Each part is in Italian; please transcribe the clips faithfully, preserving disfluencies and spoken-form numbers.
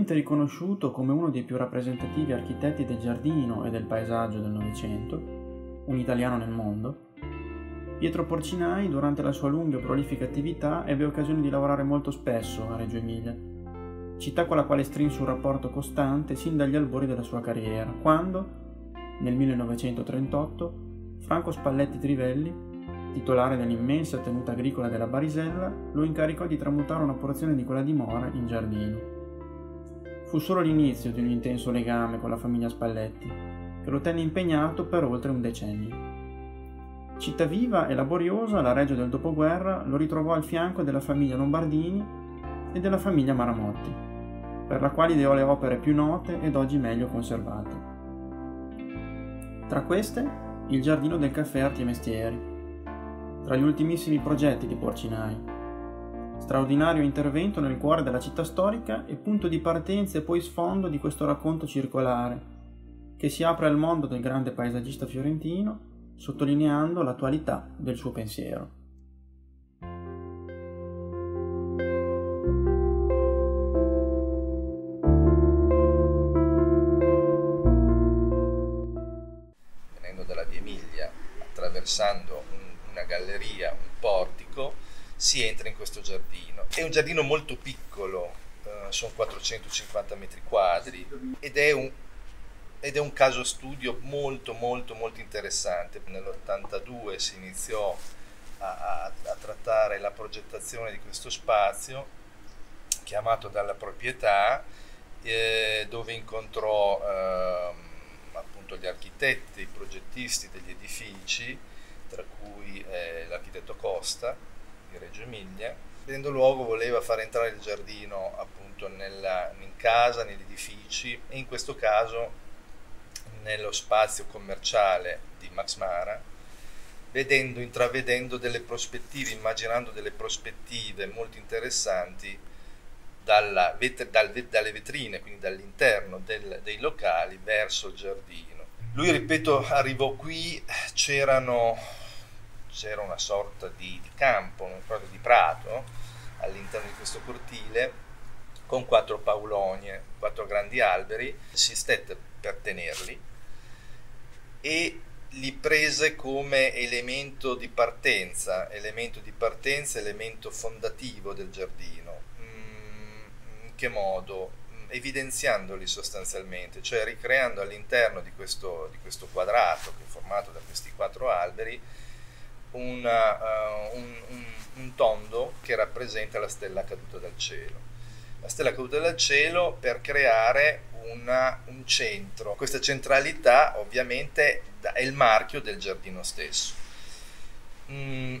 Universalmente riconosciuto come uno dei più rappresentativi architetti del giardino e del paesaggio del Novecento, un italiano nel mondo, Pietro Porcinai, durante la sua lunga e prolifica attività, ebbe occasione di lavorare molto spesso a Reggio Emilia, città con la quale strinse un rapporto costante sin dagli albori della sua carriera, quando, nel millenovecentotrentotto, Franco Spalletti Trivelli, titolare dell'immensa tenuta agricola della Barisella, lo incaricò di tramutare una porzione di quella dimora in giardino. Fu solo l'inizio di un intenso legame con la famiglia Spalletti, che lo tenne impegnato per oltre un decennio. Città viva e laboriosa, la Reggio del dopoguerra lo ritrovò al fianco della famiglia Lombardini e della famiglia Maramotti, per la quale ideò le opere più note ed oggi meglio conservate. Tra queste, il Giardino del Caffè Arti e Mestieri, tra gli ultimissimi progetti di Porcinai. Straordinario intervento nel cuore della città storica e punto di partenza e poi sfondo di questo racconto circolare, che si apre al mondo del grande paesaggista fiorentino, sottolineando l'attualità del suo pensiero. Venendo dalla Via Emilia, attraversando un, una galleria, un portico, si entra in questo giardino. È un giardino molto piccolo, eh, sono quattrocentocinquanta metri quadri ed è un ed è un caso studio molto molto molto interessante. Nell'ottantadue si iniziò a, a, a trattare la progettazione di questo spazio chiamato dalla proprietà, eh, dove incontrò eh, appunto gli architetti, i progettisti degli edifici, tra cui eh, l'architetto Costa di Reggio Emilia. Vedendo luogo voleva far entrare il giardino appunto nella, in casa, negli edifici, e in questo caso nello spazio commerciale di Max Mara, vedendo, intravedendo delle prospettive, immaginando delle prospettive molto interessanti dalla, dal, dalle vetrine, quindi dall'interno del, dei locali verso il giardino. Lui, ripeto, arrivò qui, c'erano, c'era una sorta di, di campo, una sorta di prato all'interno di questo cortile, con quattro paulonie, quattro grandi alberi. Si stette per tenerli e li prese come elemento di partenza, elemento di partenza, elemento fondativo del giardino. In che modo? Evidenziandoli sostanzialmente, cioè ricreando all'interno di questo, di questo quadrato che è formato da questi quattro alberi una, uh, un, un, un tondo che rappresenta la stella caduta dal cielo. La stella caduta dal cielo per creare una, un centro. Questa centralità ovviamente è il marchio del giardino stesso. Mm.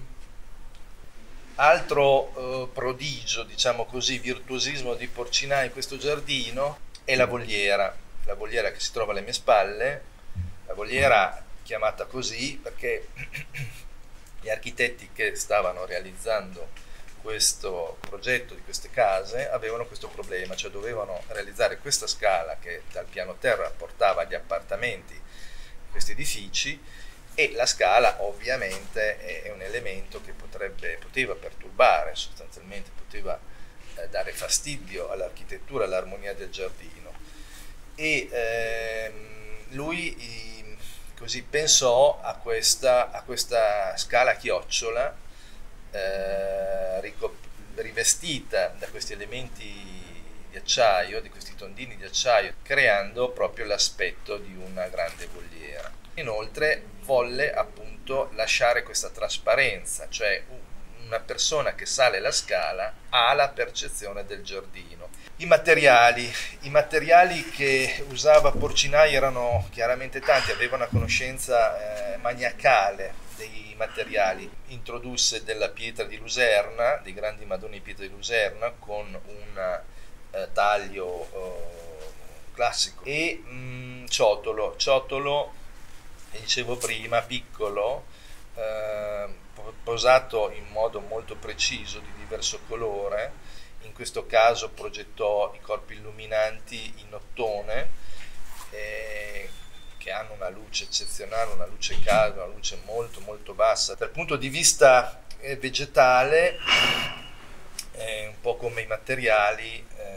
Altro eh, prodigio, diciamo così, virtuosismo di Porcinai in questo giardino è la voliera, la voliera che si trova alle mie spalle, la voliera chiamata così perché gli architetti che stavano realizzando questo progetto di queste case avevano questo problema, cioè dovevano realizzare questa scala che dal piano terra portava agli appartamenti, questi edifici, e la scala ovviamente è un elemento che potrebbe, poteva perturbare, sostanzialmente poteva eh, dare fastidio all'architettura, all'armonia del giardino. E ehm, lui i, così pensò a questa, a questa scala a chiocciola, eh, rivestita da questi elementi di acciaio, di questi tondini di acciaio, creando proprio l'aspetto di una grande voliera. Inoltre volle appunto lasciare questa trasparenza, cioè una persona che sale la scala ha la percezione del giardino. I materiali, i materiali che usava Porcinai erano chiaramente tanti, aveva una conoscenza eh, maniacale dei materiali. Introdusse della pietra di Luserna, dei grandi mattoni di pietra di Luserna con un eh, taglio eh, classico, e mh, ciotolo, ciotolo dicevo prima, piccolo, eh, posato in modo molto preciso, di diverso colore. In questo caso progettò i corpi illuminanti in ottone, eh, che hanno una luce eccezionale, una luce calda, una luce molto molto bassa. Dal punto di vista eh, vegetale, eh, un po' come i materiali, eh,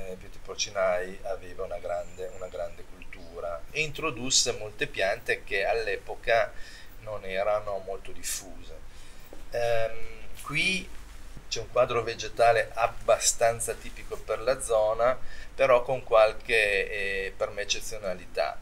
Porcinai aveva una grande, una grande cultura e introdusse molte piante che all'epoca non erano molto diffuse. Ehm, qui c'è un quadro vegetale abbastanza tipico per la zona, però con qualche eh, per me eccezionalità.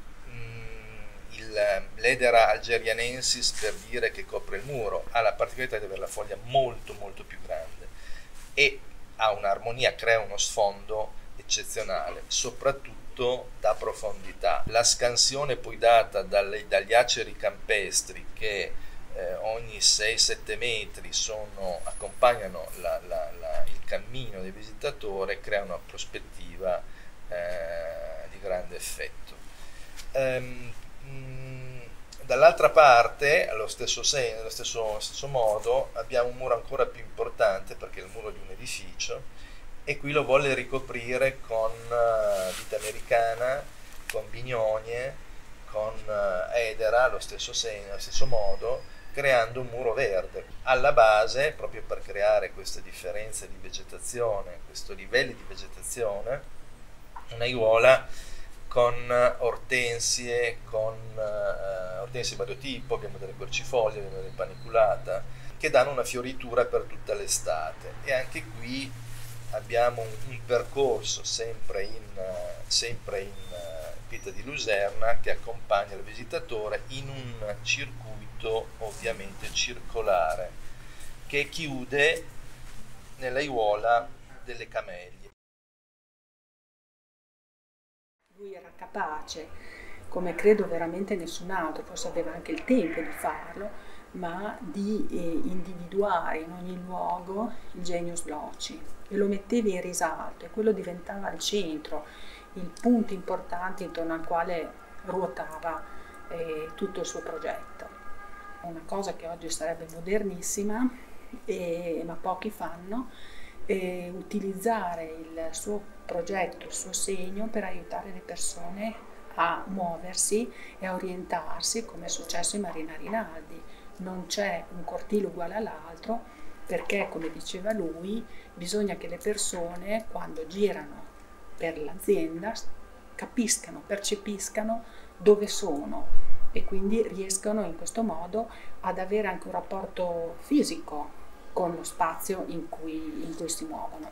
L'Edera algerianensis, per dire, che copre il muro, ha la particolarità di avere la foglia molto molto più grande e ha un'armonia, crea uno sfondo eccezionale, soprattutto da profondità. La scansione poi data dalle, dagli aceri campestri che eh, ogni sei sette metri sono, accompagnano la, la, la, il cammino del visitatore, crea una prospettiva eh, di grande effetto. Um, Dall'altra parte, allo stesso, sen- allo stesso, stesso modo, abbiamo un muro ancora più importante perché è il muro di un edificio e qui lo volle ricoprire con uh, vite americana, con bignonie, con uh, edera allo stesso, sen- allo stesso modo, creando un muro verde. Alla base, proprio per creare queste differenze di vegetazione, questi livelli di vegetazione, una aiuola con ortensie, con uh, ortensie variotipo, abbiamo delle quercifoglie, abbiamo delle paniculata, che danno una fioritura per tutta l'estate. E anche qui abbiamo un, un percorso sempre in, uh, sempre in uh, pietra di luserna che accompagna il visitatore in un circuito ovviamente circolare che chiude nell'aiuola delle camellie. Lui era capace, come credo veramente nessun altro, forse aveva anche il tempo di farlo, ma di eh, individuare in ogni luogo il genius loci e lo metteva in risalto e quello diventava il centro, il punto importante intorno al quale ruotava eh, tutto il suo progetto. Una cosa che oggi sarebbe modernissima, eh, ma pochi fanno, e utilizzare il suo progetto, il suo segno per aiutare le persone a muoversi e a orientarsi, come è successo in Marina Rinaldi. Non c'è un cortile uguale all'altro perché, come diceva lui, bisogna che le persone, quando girano per l'azienda, capiscano, percepiscano dove sono e quindi riescano in questo modo ad avere anche un rapporto fisico con lo spazio in cui, in cui si muovono.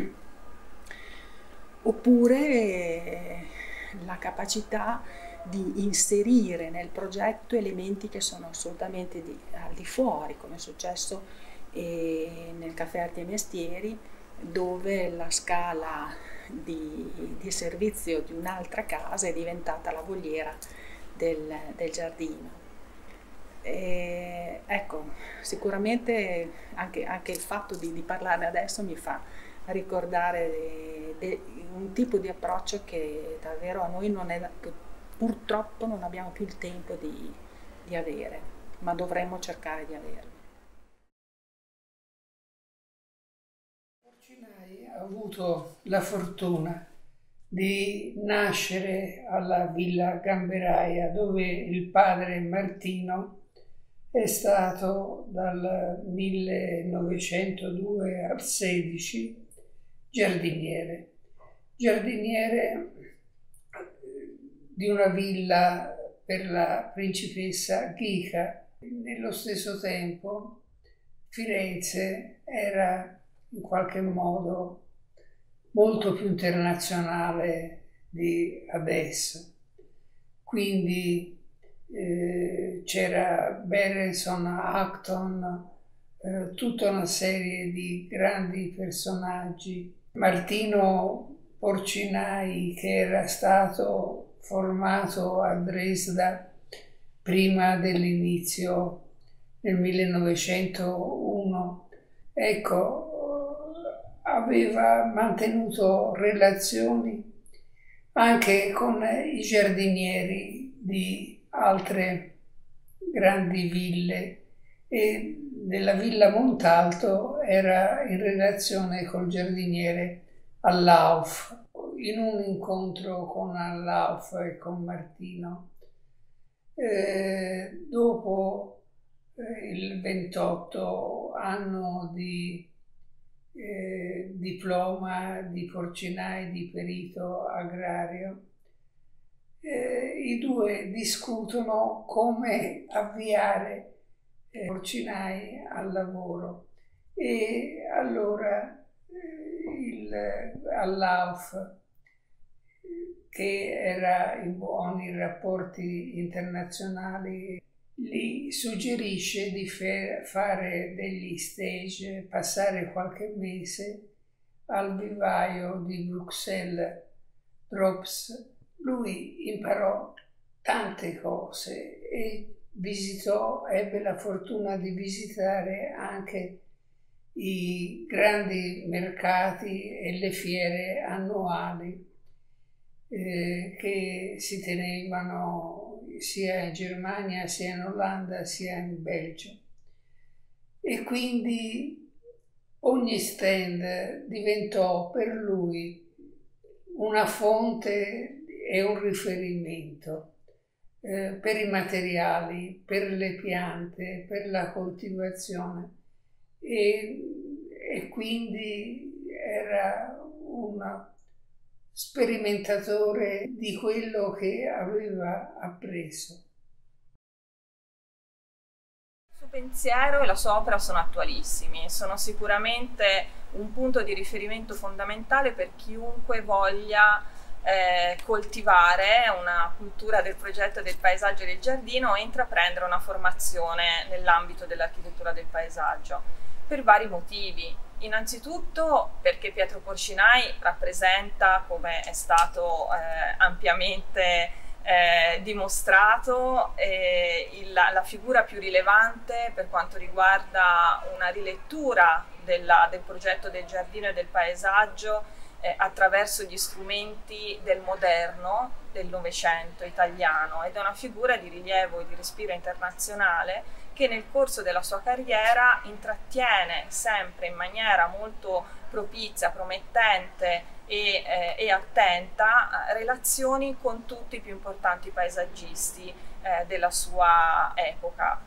Oppure la capacità di inserire nel progetto elementi che sono assolutamente di, al di fuori, come è successo eh, nel Caffè Arti e Mestieri, dove la scala di, di servizio di un'altra casa è diventata la voliera del, del giardino. E, ecco, sicuramente anche, anche il fatto di, di parlarne adesso mi fa ricordare de, de, un tipo di approccio che davvero a noi non è, che purtroppo non abbiamo più il tempo di, di avere, ma dovremmo cercare di averlo. Porcinai ha avuto la fortuna di nascere alla Villa Gamberaia, dove il padre Martino è stato dal millenovecentodue al sedici giardiniere. Giardiniere di una villa per la principessa Ghica. Nello stesso tempo Firenze era in qualche modo molto più internazionale di adesso. Quindi eh, c'era Berenson, Acton, eh, tutta una serie di grandi personaggi. Martino Porcinai, che era stato formato a Dresda prima dell'inizio del millenovecentouno, ecco, aveva mantenuto relazioni anche con i giardinieri di altre grandi ville e della Villa Montalto era in relazione col giardiniere Allauf. In un incontro con Allauf e con Martino, eh, dopo eh, il ventotto anno di eh, diploma di porcinai di perito agrario. Eh, I due discutono come avviare i eh, porcinai al lavoro e allora eh, il, all'A U F, che era in buoni rapporti internazionali, gli suggerisce di fare degli stage, passare qualche mese al vivaio di Bruxelles Drops. Lui imparò tante cose e visitò, ebbe la fortuna di visitare anche i grandi mercati e le fiere annuali eh, che si tenevano sia in Germania, sia in Olanda, sia in Belgio. E quindi ogni stand diventò per lui una fonte e un riferimento eh, per i materiali, per le piante, per la coltivazione. E, e quindi era un sperimentatore di quello che aveva appreso. Il suo pensiero e la sua opera sono attualissimi, sono sicuramente un punto di riferimento fondamentale per chiunque voglia eh, coltivare una cultura del progetto del paesaggio e del giardino e intraprendere una formazione nell'ambito dell'architettura del paesaggio, per vari motivi. Innanzitutto perché Pietro Porcinai rappresenta, come è stato eh, ampiamente eh, dimostrato, eh, il, la figura più rilevante per quanto riguarda una rilettura della, del progetto del giardino e del paesaggio eh, attraverso gli strumenti del moderno, del Novecento italiano, ed è una figura di rilievo e di respiro internazionale che nel corso della sua carriera intrattiene sempre in maniera molto propizia, promettente e, eh, e attenta relazioni con tutti i più importanti paesaggisti eh, della sua epoca.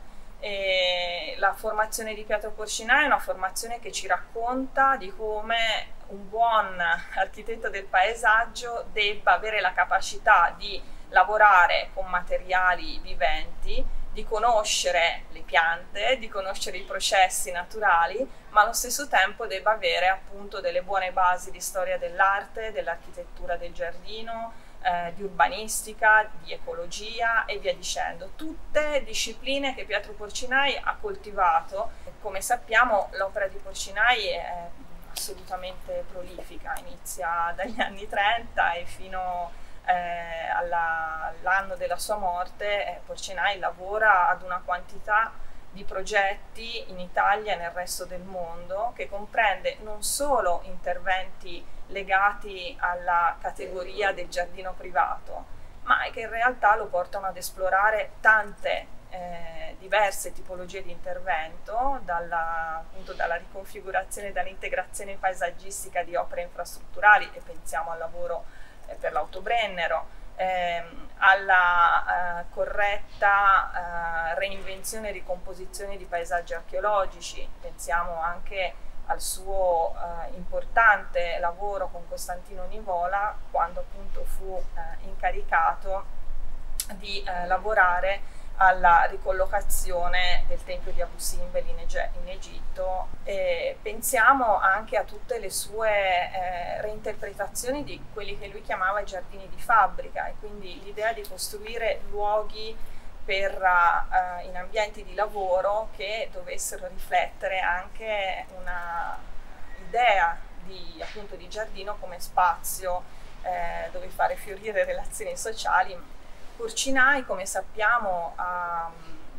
E la formazione di Pietro Porcinai è una formazione che ci racconta di come un buon architetto del paesaggio debba avere la capacità di lavorare con materiali viventi, di conoscere le piante, di conoscere i processi naturali, ma allo stesso tempo debba avere appunto delle buone basi di storia dell'arte, dell'architettura del giardino, eh, di urbanistica, di ecologia e via dicendo. Tutte discipline che Pietro Porcinai ha coltivato. Come sappiamo, l'opera di Porcinai è assolutamente prolifica, inizia dagli anni trenta e fino Eh, all'anno della sua morte eh, Porcinai lavora ad una quantità di progetti in Italia e nel resto del mondo che comprende non solo interventi legati alla categoria del giardino privato, ma che in realtà lo portano ad esplorare tante eh, diverse tipologie di intervento, dalla, appunto, dalla riconfigurazione e dall'integrazione paesaggistica di opere infrastrutturali, e pensiamo al lavoro per l'Autobrennero, ehm, alla eh, corretta eh, reinvenzione e ricomposizione di paesaggi archeologici. Pensiamo anche al suo eh, importante lavoro con Costantino Nivola quando appunto fu eh, incaricato di eh, lavorare alla ricollocazione del tempio di Abu Simbel in, Ege in Egitto. E pensiamo anche a tutte le sue eh, reinterpretazioni di quelli che lui chiamava i giardini di fabbrica, e quindi l'idea di costruire luoghi per, uh, in ambienti di lavoro che dovessero riflettere anche una idea di, appunto, di giardino come spazio eh, dove fare fiorire relazioni sociali. Porcinai, come sappiamo, ha,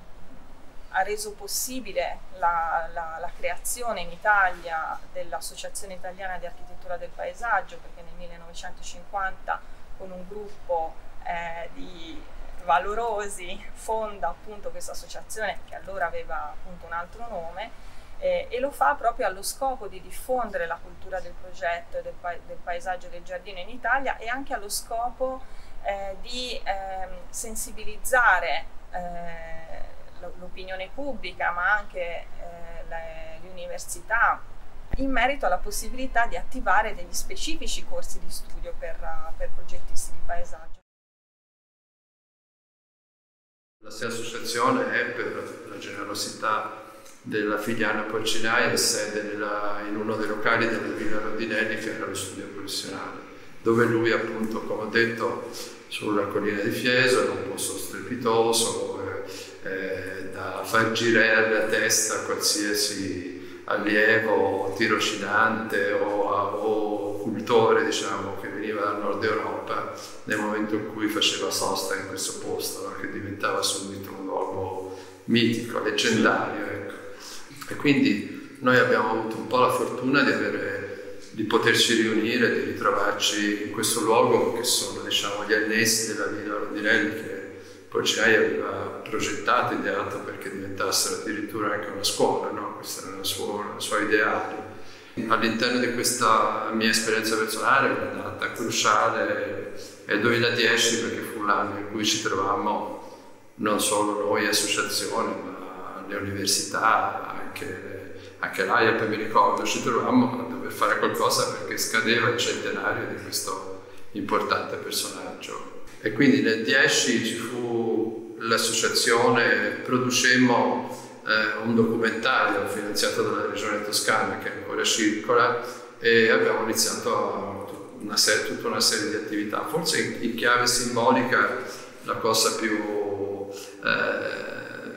ha reso possibile la, la, la creazione in Italia dell'Associazione Italiana di Architettura del Paesaggio, perché nel millenovecentocinquanta con un gruppo eh, di valorosi fonda appunto questa associazione, che allora aveva appunto un altro nome, eh, e lo fa proprio allo scopo di diffondere la cultura del progetto e del, pa del paesaggio e del giardino in Italia, e anche allo scopo Eh, di eh, sensibilizzare eh, l'opinione pubblica, ma anche eh, le, le università in merito alla possibilità di attivare degli specifici corsi di studio per, per progettisti di paesaggio. La S E Associazione è, per la generosità della Figliana Porcinai, è sede nella, in uno dei locali della Villa Rondinelli, che era lo studio professionale, dove lui, appunto, come ho detto, sulla collina di Fieso, era un posto strepitoso, eh, eh, da far girare a testa a qualsiasi allievo, tirocinante o, o cultore, diciamo, che veniva dal nord Europa, nel momento in cui faceva sosta in questo posto, no? Che diventava subito un luogo mitico, leggendario, ecco. E quindi noi abbiamo avuto un po' la fortuna di, avere, di poterci riunire, di ritrovarci in questo luogo, che sono, diciamo, gli annessi della Villa Rondinelli, che Porcinai aveva progettato, ideato perché diventassero addirittura anche una scuola, no? Questo era il suo, il suo ideale. All'interno di questa mia esperienza personale, la data cruciale è il duemiladieci, perché fu l'anno in cui ci trovammo non solo noi associazione, ma le università, anche, anche l'A I A P, mi ricordo, ci trovammo a dover fare qualcosa perché scadeva il centenario di questo importante personaggio. E quindi nel dieci ci fu l'associazione, producemmo eh, un documentario finanziato dalla Regione Toscana, che ancora circola, e abbiamo iniziato una serie, tutta una serie di attività. Forse in, in chiave simbolica la cosa più eh,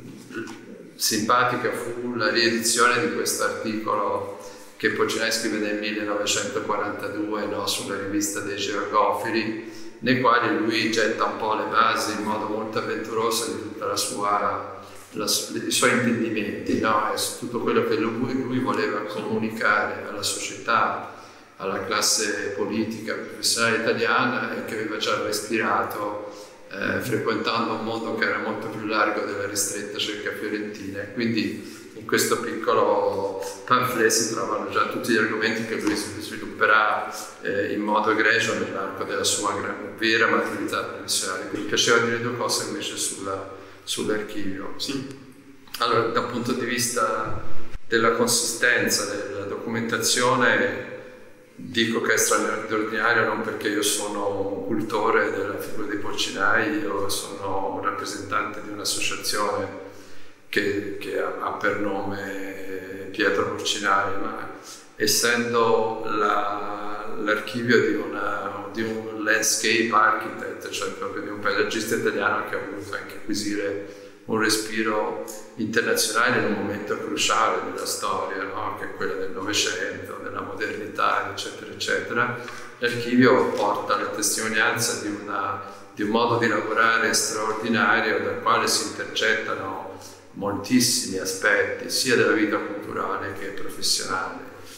simpatica fu la riedizione di questo articolo che Porcinai scrive nel millenovecentoquarantadue, no, sulla rivista dei Georgofili, nei quali lui getta un po' le basi in modo molto avventuroso di tutta la sua, la, i suoi intendimenti, no? E tutto quello che lui, lui voleva comunicare alla società, alla classe politica, professionale italiana, e che aveva già respirato eh, frequentando un mondo che era molto più largo della ristretta cerca fiorentina. Quindi in questo piccolo pamphlet si trovano già tutti gli argomenti che lui svilupperà eh, in modo egregio nell'arco della sua gran, vera maturità professionale. Mi piaceva dire due cose invece sulla, sull'archivio. Sì. Allora, dal punto di vista della consistenza della documentazione, dico che è straordinario non perché io sono un cultore della figura dei Porcinai, io sono un rappresentante di un'associazione Che, che ha per nome Pietro Porcinai, ma essendo l'archivio di, di un landscape architect, cioè proprio di un paesaggista italiano che ha voluto anche acquisire un respiro internazionale in un momento cruciale della storia, no? Che è quella del Novecento, della modernità, eccetera, eccetera, l'archivio porta la testimonianza di, una, di un modo di lavorare straordinario dal quale si intercettano moltissimi aspetti sia della vita culturale che professionale,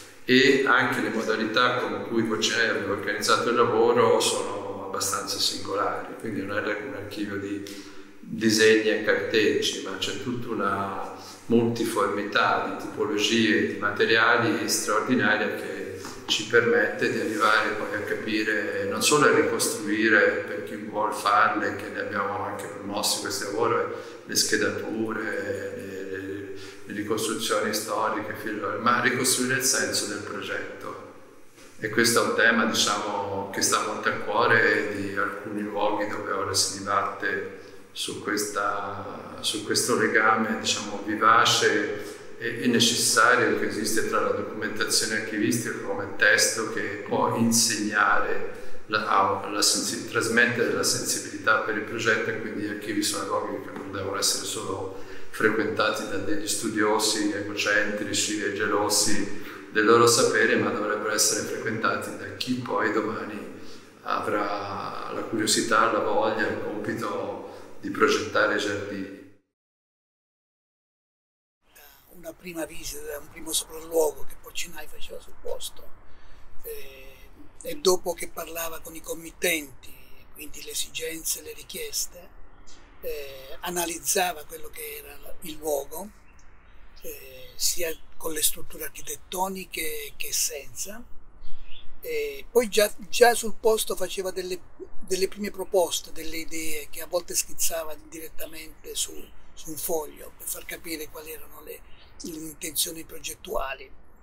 e anche le modalità con cui Porcinai aveva organizzato il lavoro sono abbastanza singolari, quindi non è un archivio di disegni e carteggi, ma c'è tutta una multiformità di tipologie, di materiali straordinaria che ci permette di arrivare poi a capire, non solo a ricostruire per chi vuol farle, che ne abbiamo anche promosso questo lavoro, le schedature, le, le, le ricostruzioni storiche, ma a ricostruire il senso del progetto. E questo è un tema, diciamo, che sta molto a cuore di alcuni luoghi dove ora si dibatte su, questa, su questo legame, diciamo, vivace e necessario che esiste tra la documentazione archivistica come testo che può insegnare, la, la sensi- trasmettere la sensibilità per il progetto, e quindi gli archivi sono luoghi che non devono essere solo frequentati da degli studiosi egocentrici e gelosi del loro sapere, ma dovrebbero essere frequentati da chi poi domani avrà la curiosità, la voglia, il compito di progettare giardini. Una prima visita, un primo sopralluogo che Porcinai faceva sul posto, eh, e dopo che parlava con i committenti, quindi le esigenze, le richieste, eh, analizzava quello che era il luogo, eh, sia con le strutture architettoniche che senza, e poi già, già sul posto faceva delle, delle prime proposte, delle idee che a volte schizzava direttamente su, su un foglio per far capire quali erano le le intenzioni progettuali.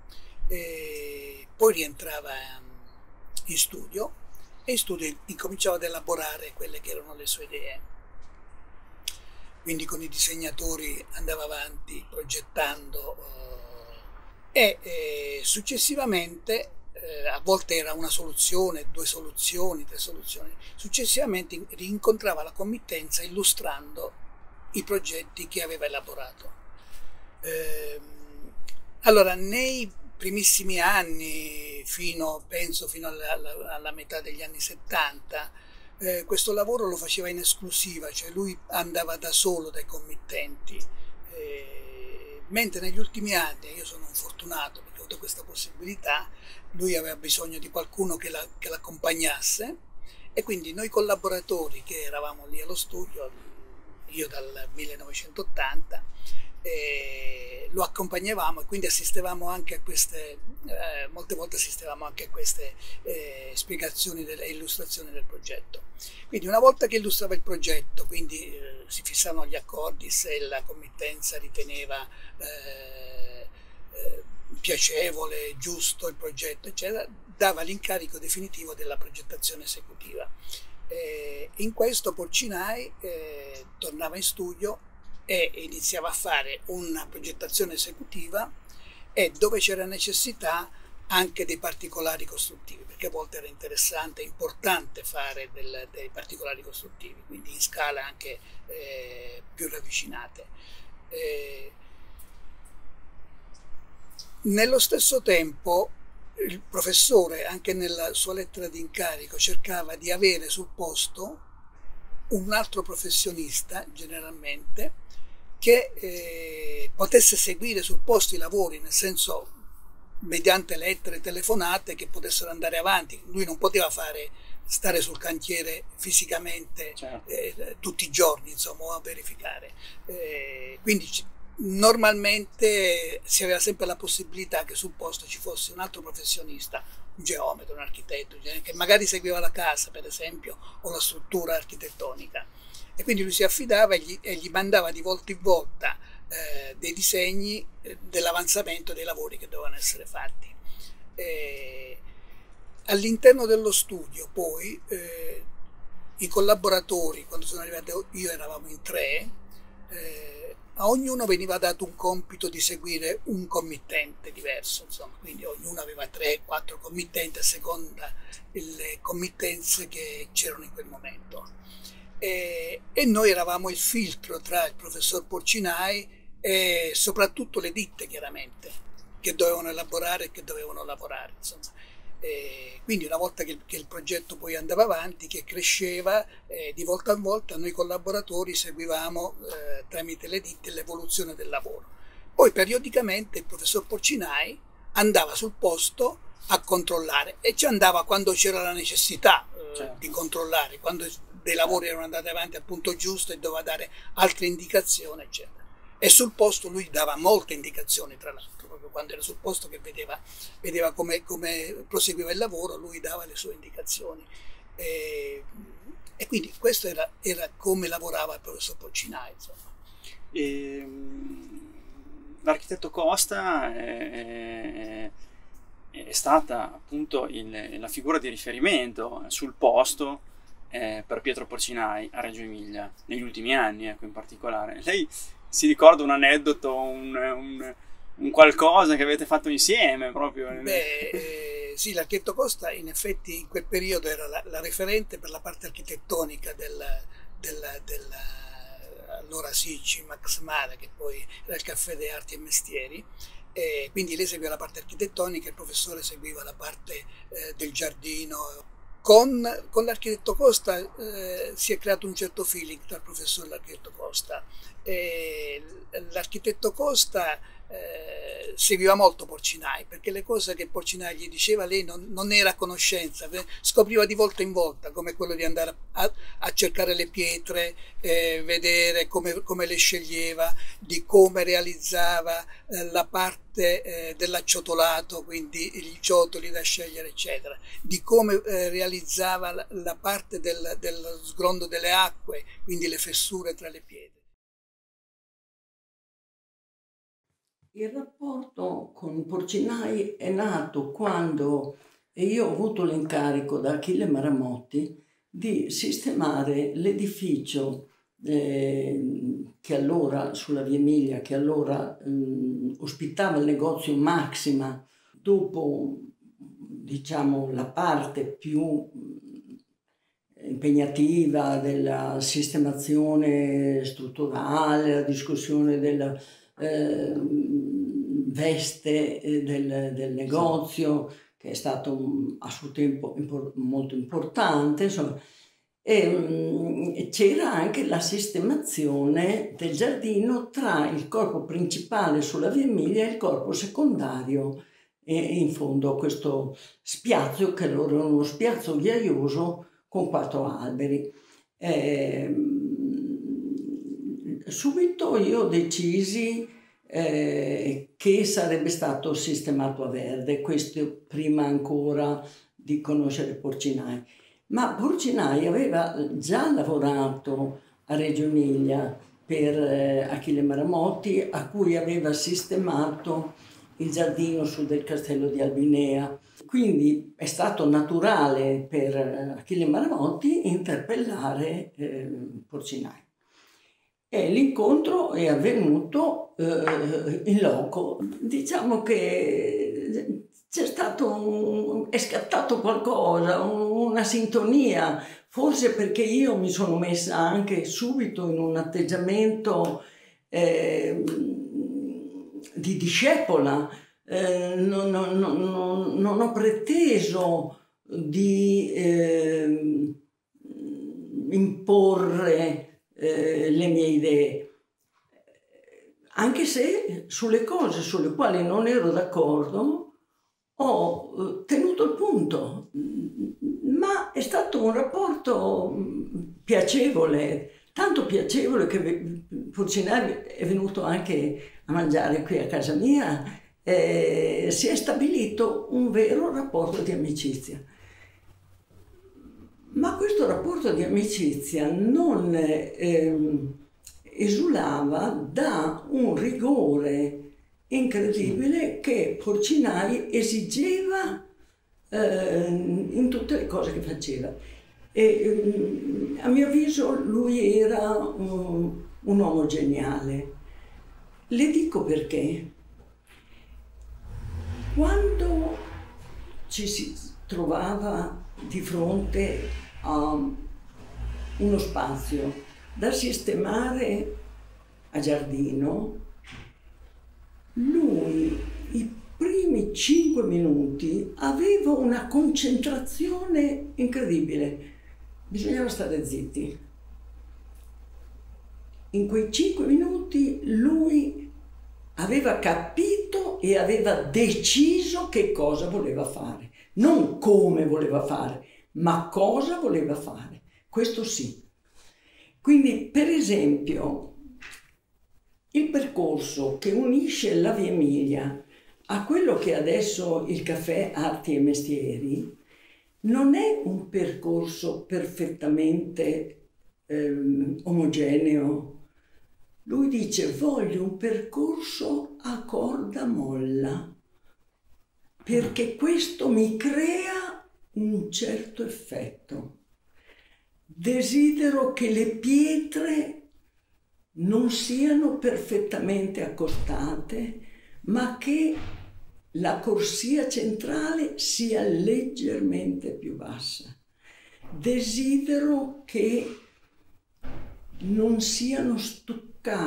e poi rientrava in studio e in studio incominciava ad elaborare quelle che erano le sue idee. Quindi con i disegnatori andava avanti progettando eh, e eh, successivamente, eh, a volte era una soluzione, due soluzioni, tre soluzioni, successivamente rincontrava la committenza illustrando i progetti che aveva elaborato. Eh, allora, nei primissimi anni, fino, penso fino alla, alla, alla metà degli anni settanta, eh, questo lavoro lo faceva in esclusiva, cioè lui andava da solo dai committenti, eh, mentre negli ultimi anni, io sono un fortunato perché ho avuto questa possibilità, lui aveva bisogno di qualcuno che, la, che l'accompagnasse, e quindi noi collaboratori che eravamo lì allo studio, io dal millenovecentottanta, eh, lo accompagnavamo e quindi assistevamo anche a queste, eh, molte volte assistevamo anche a queste eh, spiegazioni e illustrazioni del progetto. Quindi una volta che illustrava il progetto, quindi eh, si fissavano gli accordi, se la committenza riteneva eh, eh, piacevole, giusto il progetto, eccetera, dava l'incarico definitivo della progettazione esecutiva. Eh, in questo Porcinai eh, tornava in studio e iniziava a fare una progettazione esecutiva, e dove c'era necessità anche dei particolari costruttivi, perché a volte era interessante, importante fare del, dei particolari costruttivi, quindi in scala anche eh, più ravvicinate. Eh, nello stesso tempo il professore, anche nella sua lettera di incarico, cercava di avere sul posto un altro professionista, generalmente, che eh, potesse seguire sul posto i lavori, nel senso mediante lettere, telefonate, che potessero andare avanti. Lui non poteva fare, stare sul cantiere fisicamente, certo, eh, tutti i giorni, insomma, o a verificare. Eh, quindi normalmente si aveva sempre la possibilità che sul posto ci fosse un altro professionista, un geometra, un architetto, che magari seguiva la casa, per esempio, o la struttura architettonica. E quindi lui si affidava e gli, e gli mandava di volta in volta eh, dei disegni eh, dell'avanzamento dei lavori che dovevano essere fatti. Eh, all'interno dello studio poi eh, i collaboratori, quando sono arrivato io, eravamo in tre, eh, a ognuno veniva dato un compito di seguire un committente diverso, insomma, quindi ognuno aveva tre quattro committenti a seconda delle committenze che c'erano in quel momento. E, e noi eravamo il filtro tra il professor Porcinai e soprattutto le ditte, chiaramente, che dovevano elaborare e che dovevano lavorare, insomma. E quindi una volta che il, che il progetto poi andava avanti, che cresceva, eh, di volta in volta noi collaboratori seguivamo eh, tramite le ditte l'evoluzione del lavoro. Poi periodicamente il professor Porcinai andava sul posto a controllare, e ci andava quando c'era la necessità eh, certo. di controllare, quando dei lavori erano andati avanti al punto giusto e doveva dare altre indicazioni, eccetera. E sul posto lui dava molte indicazioni, tra l'altro, proprio quando era sul posto che vedeva, vedeva come, come proseguiva il lavoro, lui dava le sue indicazioni. E, e quindi questo era, era come lavorava il professor Porcinai, insomma. E, l'architetto Costa è, è stata appunto il, la figura di riferimento sul posto Eh, per Pietro Porcinai a Reggio Emilia negli ultimi anni, ecco, in particolare. Lei si ricorda un aneddoto, un, un, un qualcosa che avete fatto insieme proprio? Beh, eh, sì, l'architetto Costa in effetti in quel periodo era la, la referente per la parte architettonica del, del, del allora sì, Max Mara, che poi era il Caffè delle Arti e Mestieri. E quindi lei seguiva la parte architettonica, il professore seguiva la parte eh, del giardino. Con, con l'architetto Costa eh, si è creato un certo feeling tra il professore e l'architetto Costa. E l'architetto Costa eh, seguiva molto Porcinai, perché le cose che Porcinai gli diceva lei non, non era a conoscenza, scopriva di volta in volta, come quello di andare a, a cercare le pietre, eh, vedere come, come le sceglieva, di come realizzava eh, la parte eh, dell'acciottolato, quindi i ciotoli da scegliere, eccetera, di come eh, realizzava la, la parte del, dello sgrondo delle acque, quindi le fessure tra le pietre. Il rapporto con Porcinai è nato quando io ho avuto l'incarico da Achille Maramotti di sistemare l'edificio eh, che allora, sulla via Emilia, che allora eh, ospitava il negozio Maxima, dopo diciamo la parte più impegnativa della sistemazione strutturale, la discussione della eh, veste del, del negozio, che è stato a suo tempo impor- molto importante, insomma. E um, c'era anche la sistemazione del giardino tra il corpo principale sulla via Emilia e il corpo secondario, e in fondo a questo spiazzo, che allora era uno spiazzo ghiaioso con quattro alberi. Eh, subito io decisi eh, che sarebbe stato sistemato a verde, questo prima ancora di conoscere Porcinai. Ma Porcinai aveva già lavorato a Reggio Emilia per eh, Achille Maramotti, a cui aveva sistemato il giardino su del castello di Albinea. Quindi è stato naturale per Achille Maramotti interpellare eh, Porcinai. E l'incontro è avvenuto eh, in loco. Diciamo che c'è stato un, è scattato qualcosa, una sintonia, forse perché io mi sono messa anche subito in un atteggiamento eh, di discepola. Eh, non, non, non, non ho preteso di eh, imporre eh, le mie idee, anche se sulle cose sulle quali non ero d'accordo ho tenuto il punto, ma è stato un rapporto piacevole, tanto piacevole che Porcinai è venuto anche a mangiare qui a casa mia. Eh, si è stabilito un vero rapporto di amicizia. Ma questo rapporto di amicizia non eh, esulava da un rigore incredibile che Porcinai esigeva eh, in tutte le cose che faceva. E, eh, a mio avviso lui era un, un uomo geniale. Le dico perché. Quando ci si trovava di fronte a uno spazio da sistemare a giardino, lui i primi cinque minuti aveva una concentrazione incredibile. Bisognava stare zitti. In quei cinque minuti lui aveva capito e aveva deciso che cosa voleva fare. Non come voleva fare, ma cosa voleva fare. Questo sì. Quindi, per esempio, il percorso che unisce la Via Emilia a quello che è adesso il Caffè Arti e Mestieri non è un percorso perfettamente ehm, omogeneo. Lui dice: voglio un percorso a corda molla, perché questo mi crea un certo effetto. Desidero che le pietre non siano perfettamente accostate, ma che la corsia centrale sia leggermente più bassa. Desidero che non siano stuccate,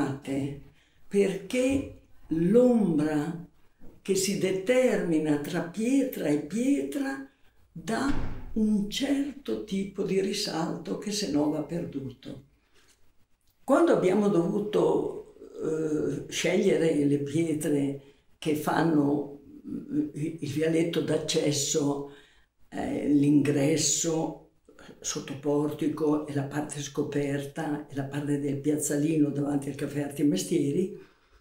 perché l'ombra che si determina tra pietra e pietra dà un certo tipo di risalto che se no va perduto. Quando abbiamo dovuto eh, scegliere le pietre che fanno il vialetto d'accesso, eh, l'ingresso sottoportico e la parte scoperta e la parte del piazzalino davanti al Caffè Arti e Mestieri,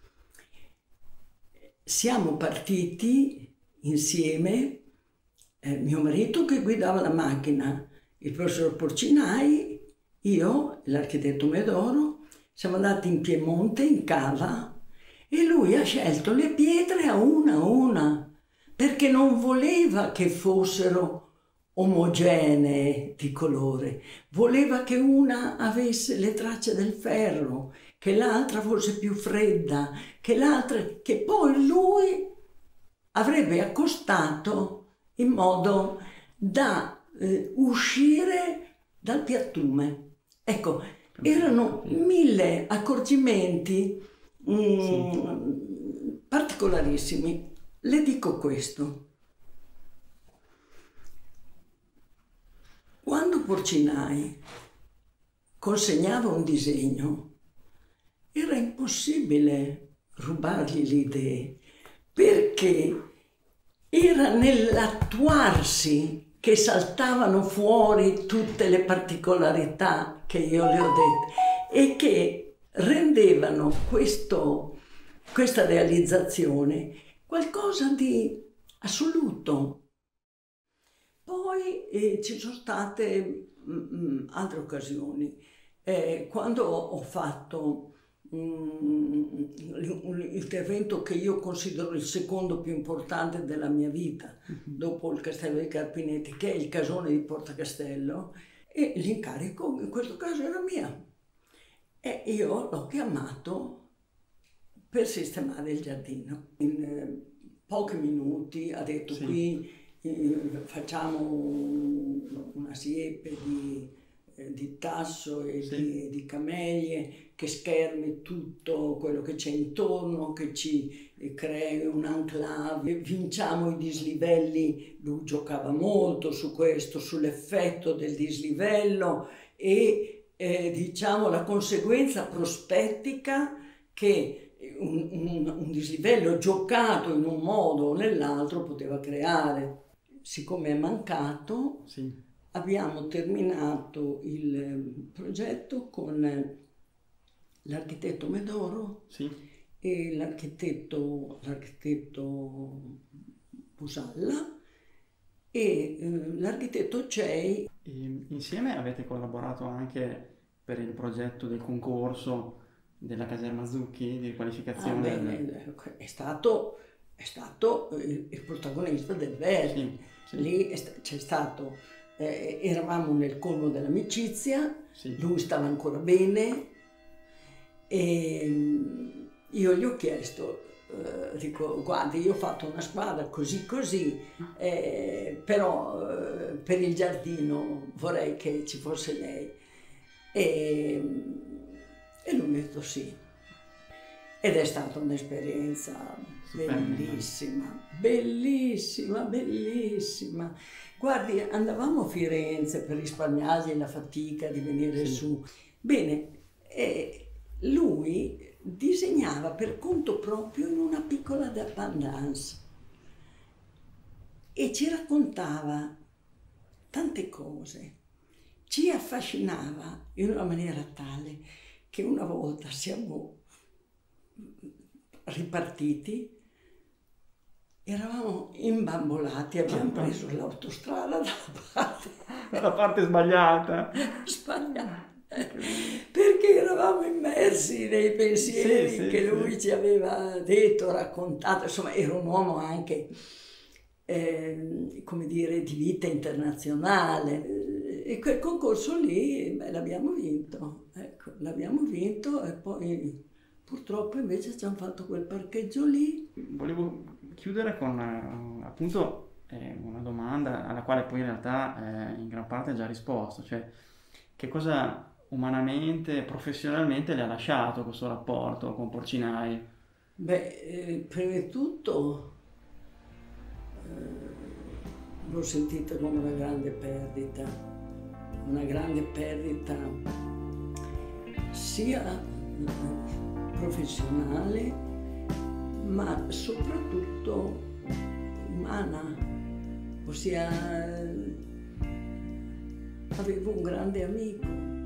siamo partiti insieme, eh, mio marito che guidava la macchina, il professor Porcinai, io, l'architetto Medoro, siamo andati in Piemonte, in cava, e lui ha scelto le pietre a una a una, perché non voleva che fossero omogenee di colore, voleva che una avesse le tracce del ferro, che l'altra fosse più fredda, che l'altra, che poi lui avrebbe accostato in modo da eh, uscire dal piattume. Ecco, erano mille accorgimenti mm, sì. particolarissimi. Le dico questo. Quando Porcinai consegnava un disegno, era impossibile rubargli le idee, perché era nell'attuarsi che saltavano fuori tutte le particolarità che io le ho dette e che rendevano questo, questa realizzazione qualcosa di assoluto. Poi eh, ci sono state mh, altre occasioni. Eh, quando ho fatto mh, l'intervento che io considero il secondo più importante della mia vita, mm-hmm. dopo il Castello dei Carpinetti, che è il casone di Porta Castello, e l'incarico in questo caso era mia. E io l'ho chiamato per sistemare il giardino. In eh, pochi minuti ha detto sì. qui facciamo una siepe di, eh, di tasso e sì. di, di camellie che schermi tutto quello che c'è intorno, che ci crei un enclave, vinciamo i dislivelli. Lui giocava molto su questo, sull'effetto del dislivello e eh, diciamo la conseguenza prospettica che un, un, un dislivello giocato in un modo o nell'altro poteva creare. Siccome è mancato, sì. abbiamo terminato il progetto con l'architetto Medoro sì. e l'architetto, l'architetto Pusalla e eh, l'architetto Cei. E insieme avete collaborato anche per il progetto del concorso della caserma Zucchi di qualificazione? Ah, beh, del... è stato... è stato il, il protagonista del Verdi. Sì, sì. Lì c'è stato, eh, eravamo nel colmo dell'amicizia, sì. lui stava ancora bene e io gli ho chiesto, eh, dico, guardi, io ho fatto una squadra così così, eh, però eh, per il giardino vorrei che ci fosse lei. E, e lui mi ha detto sì. Ed è stata un'esperienza bellissima, bellissima, bellissima. Guardi, andavamo a Firenze per risparmiargli la fatica di venire sì. su. Bene, eh, lui disegnava per conto proprio in una piccola dépendance e ci raccontava tante cose. Ci affascinava in una maniera tale che una volta siamo ripartiti, eravamo imbambolati, abbiamo preso l'autostrada dalla parte, dalla parte sbagliata. sbagliata, perché eravamo immersi nei pensieri sì, sì, che lui sì. ci aveva detto, raccontato. Insomma, era un uomo anche, eh, come dire, di vita internazionale. E quel concorso lì, beh, l'abbiamo vinto, ecco, l'abbiamo vinto e poi purtroppo invece ci hanno fatto quel parcheggio lì. Volevo chiudere con eh, appunto eh, una domanda alla quale poi in realtà eh, in gran parte hai già risposto, cioè che cosa umanamente e professionalmente le ha lasciato questo rapporto con Porcinai? Beh, eh, prima di tutto eh, l'ho sentita come una grande perdita, una grande perdita sia professionale, ma soprattutto umana, ossia avevo un grande amico